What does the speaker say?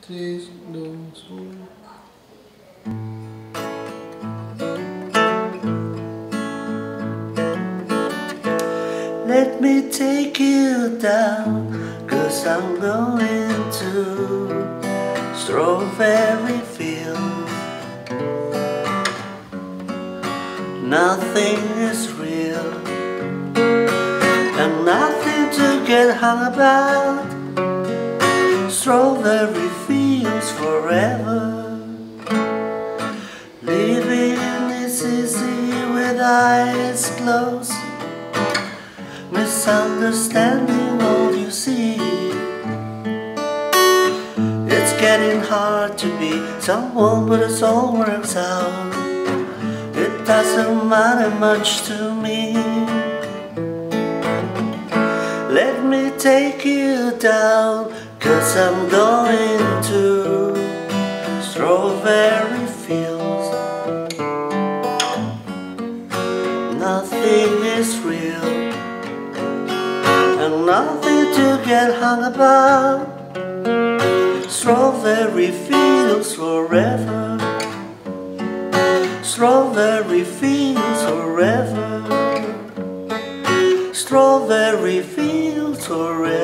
3, 2, 1. Let me take you down, 'cause I'm going to strawberry fields. Nothing is real, and nothing to get hung about. Strawberry fields forever. Living is easy with eyes closed. Misunderstanding all you see. It's getting hard to be someone, but it all works out. It doesn't matter much to me. Let me take you down, 'cause I'm going to strawberry fields. Nothing is real, and nothing to get hung about. Strawberry fields forever. Strawberry fields forever. Strawberry fields forever.